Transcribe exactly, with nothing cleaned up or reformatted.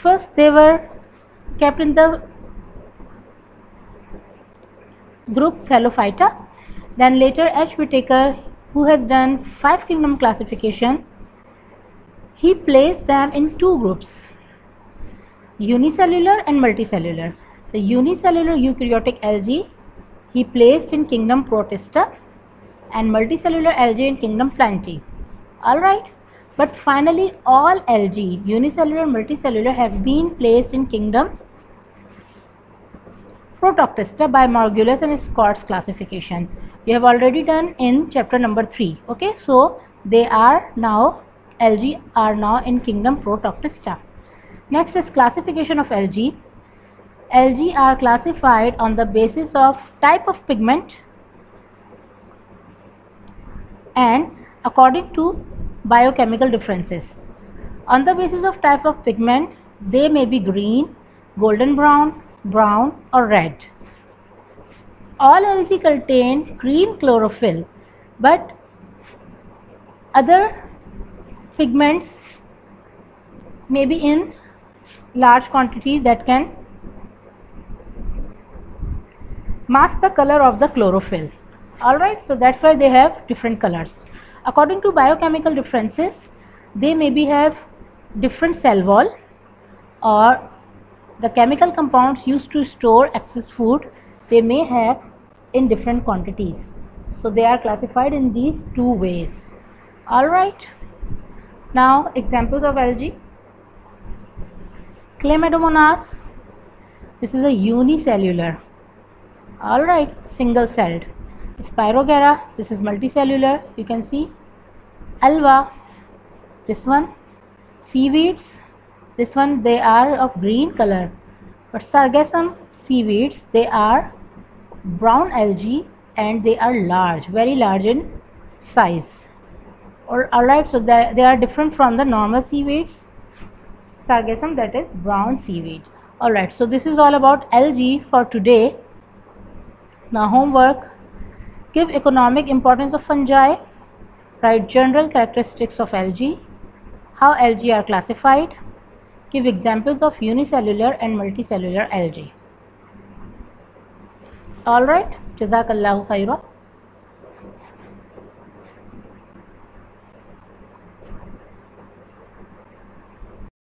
First they were kept in the group Thallophyta. Then later H. Whitaker, who has done five kingdom classification, he placed them in two groups, unicellular and multicellular. The unicellular eukaryotic algae he placed in kingdom Protista and multicellular algae in kingdom Plantae. Alright, but finally all algae, unicellular and multicellular, have been placed in kingdom Protoctista by Margulis and Scott's classification. We have already done in chapter number three. Okay, so they are now, algae are now in kingdom Protoctista. Next is classification of algae. Algae are classified on the basis of type of pigment and according to biochemical differences. On the basis of type of pigment, they may be green, golden brown, brown or red. All algae contain green chlorophyll, but other pigments may be in large quantity that can mask the color of the chlorophyll. Alright, so that's why they have different colors. According to biochemical differences, they maybe have different cell wall, or the chemical compounds used to store excess food, they may have in different quantities. So they are classified in these two ways. Alright, now examples of algae. Chlamydomonas, this is a unicellular. Alright, single celled. Spirogyra, this is multicellular, you can see. Alba, this one. Seaweeds, this one they are of green color, but Sargassum seaweeds, they are brown algae and they are large, very large in size. Or alright, so they, they are different from the normal seaweeds. Sargassum, that is brown seaweed. Alright, so this is all about algae for today. Now homework: give economic importance of fungi, write general characteristics of algae, how algae are classified, give examples of unicellular and multicellular algae. Alright, Jazakallahu khaira.